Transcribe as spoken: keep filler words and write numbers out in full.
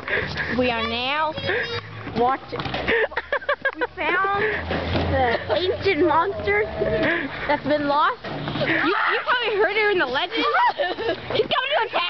We are now watching. We found the ancient monster that's been lost. You, you probably heard her in the legend. He's coming to attack.